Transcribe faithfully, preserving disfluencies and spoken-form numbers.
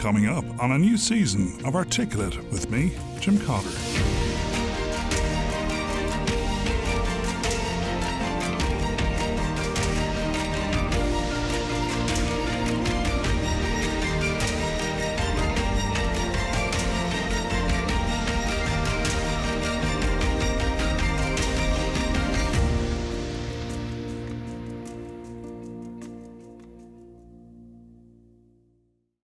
coming up on a new season of Articulate with me, Jim Cotter.